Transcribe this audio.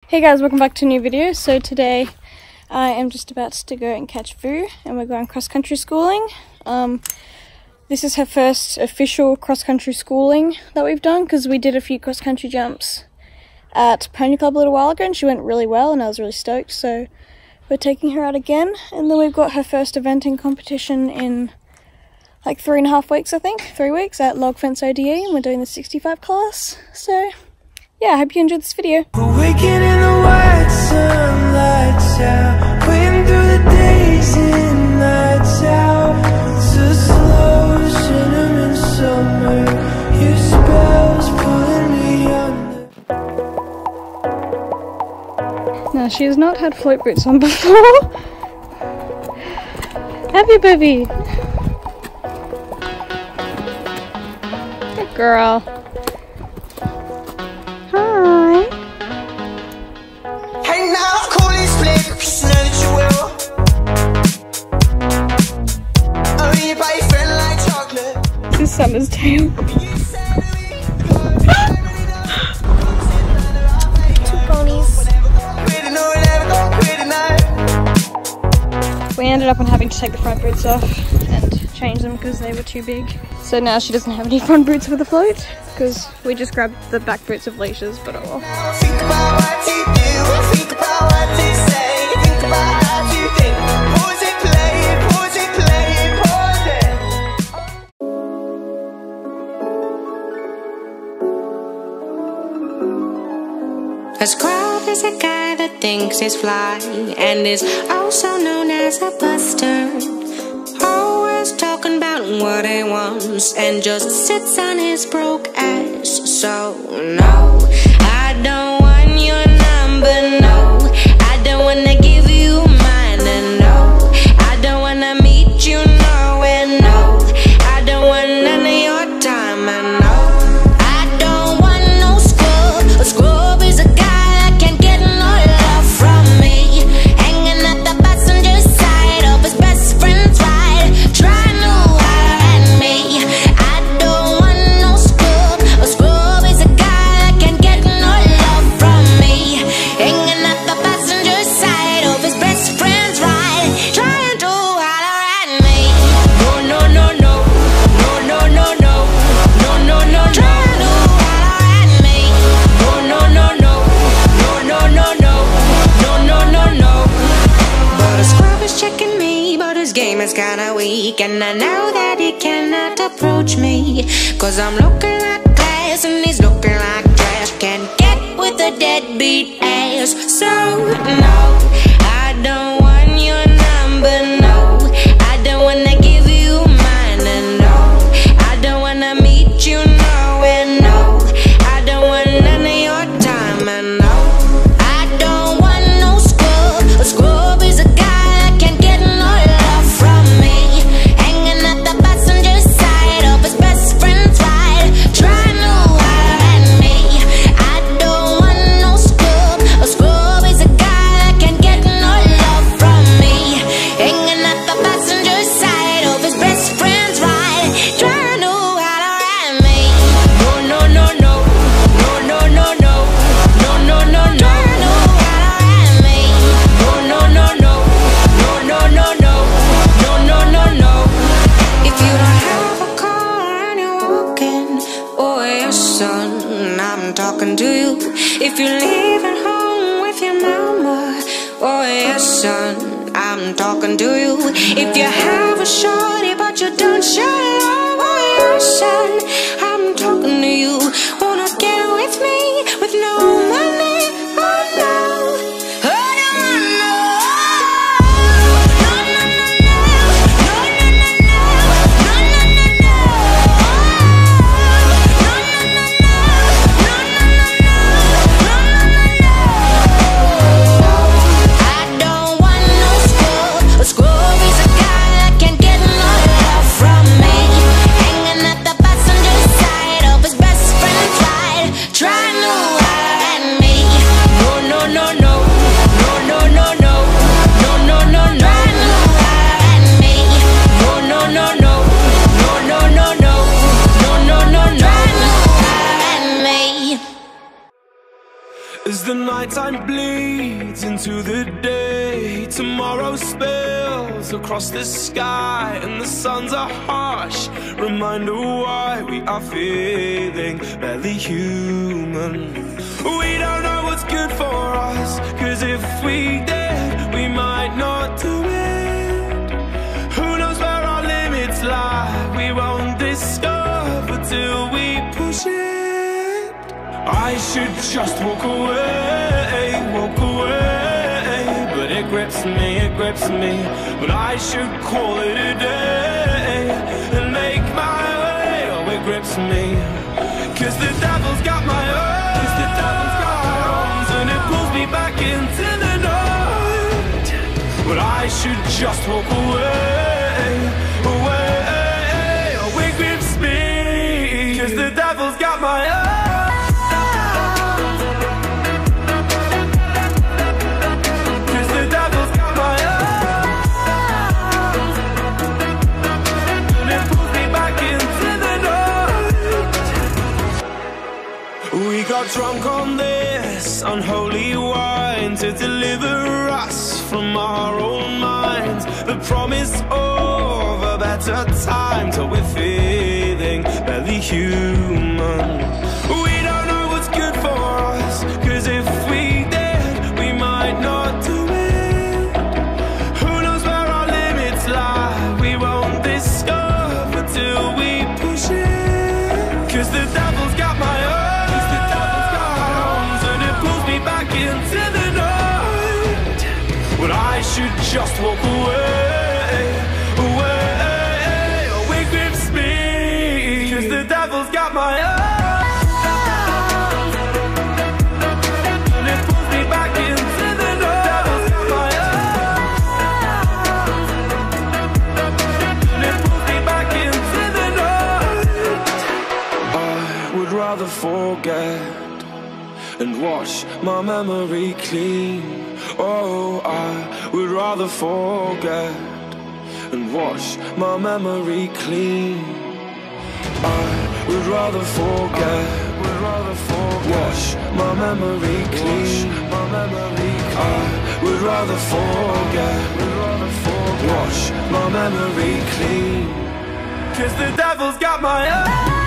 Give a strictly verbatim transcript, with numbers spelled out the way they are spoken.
Hey guys, welcome back to a new video. So today I am just about to go and catch Vu and we're going cross-country schooling. Um, this is her first official cross-country schooling that we've done because we did a few cross-country jumps at Pony Club a little while ago and she went really well and I was really stoked. So we're taking her out again, and then we've got her first eventing competition in like three and a half weeks, I think, three weeks at Log Fence O D E, and we're doing the sixty-five class. So yeah, I hope you enjoyed this video. We're waking in the white sun, lights out, waiting through the days and nights out. It's a slow cinnamon summer, your spells pulling me under. Now, she has not had float boots on before. Have you, baby? Good girl. Hi. Hey now, cool and split, cause now that you will. Oh, you buy your friend like chocolate. This is Summer's tail. Two ponies. We ended up on having to take the front boots off and change them because they were too big. So now she doesn't have any front boots for the float because we just grabbed the back boots of leashes, but oh well. Think about what you do, think about what they say, think about how you think. Pause it, play it, pause it, play it, pause it. A scrub is a guy that thinks he's fly and is also known as a buster. Always talking about what he wants and just sits on his broke ass. So no, I don't want your number, no. I don't wanna give you mine, and no, I don't wanna meet you nowhere, no. I don't want none of your time, and no, I don't want no scrub. A scrub is a guy that can't get no love from me, hanging at the passenger side of his best friend's ride, trying to holler at me. I don't want no scrub. A scrub is a guy that can't get no love from me, hanging at the passenger side of his best friend's ride, trying to holler at me. No, no, no, no, no, no, no, no, no, no, no, trying to holler at me. No, no, no, no, no, no, no, no, no, no, no, no. But a scrub is checking me, but his game is kinda weak, and I know that he cannot approach me, cause I'm looking like glass and he's looking like trash. Can't get with a deadbeat ass. So no, I don't want your number, no. I don't wanna give you mine, and no, I don't wanna meet you nowhere, no. I don't want none of your time, and no, I don't want no scrub. A scrub is a guy that can't get no love from me, hanging at the passenger side of his best friend's ride, trying to holler at me. I don't want no scrub. A scrub is a guy that can't get no love from me, hanging at the passenger side of his best friend's ride, trying to holler at me. No, no, no, no, no, no, no, no, no, no, no, no, trying to holler at me. No, no, no, no, no, no, no, no, no, no, no, no. If you don't have a car and you're walking, oh yes, son, I'm talking to you. If you're leaving home with your mama, oh yes, son, I'm talking to you. If you have a shorty but you don't show it off, oh yes, son, I'm talking to you. Wanna get with me with no money? Oh no, oh no, no, no, no, no, no, no, no, no, no, no, no, no, no, I don't want no scrub. A scrub is a guy that can't get no nighttime bleeds into the day. Tomorrow spills across the sky, and the suns are harsh. Reminder why we are feeling barely human. We don't know what's good for us, cause if we did, we might not do it. Who knows where our limits lie? We won't discover till we push it. I should just walk away, walk away, but it grips me, it grips me. But I should call it a day and make my way. Oh, it grips me, cause the devil's got my arms, the devil's got my arms, and it pulls me back into the night. But I should just walk away, away. Oh, it grips me, cause the devil's got my arms. We got drunk on this unholy wine to deliver us from our own minds. The promise of a better time till we're feeling barely human. We don't know what's good for us, cause if we did, we might not do it. Who knows where our limits lie? We won't discover till we push it. Cause the devil's got my arms, into the night. But I should just walk away, away. Oh, it grips me, cause the devil's got my arms, and it pulls me back into the night. The devil's got my arms, and it pulls me back into the night. I would rather forget and wash my memory clean. Oh, I would rather forget and wash my memory clean. I would rather forget, would rather forget, wash my memory clean. I would rather forget, would rather forget, wash my memory clean. Cause the devil's got my eyes.